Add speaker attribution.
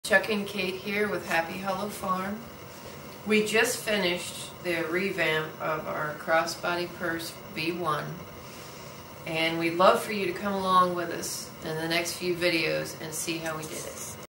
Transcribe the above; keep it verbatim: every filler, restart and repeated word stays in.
Speaker 1: Chuck and Kate here with Happy Hollow Farm. We just finished the revamp of our crossbody purse V one, and we'd love for you to come along with us in the next few videos and see how we did it.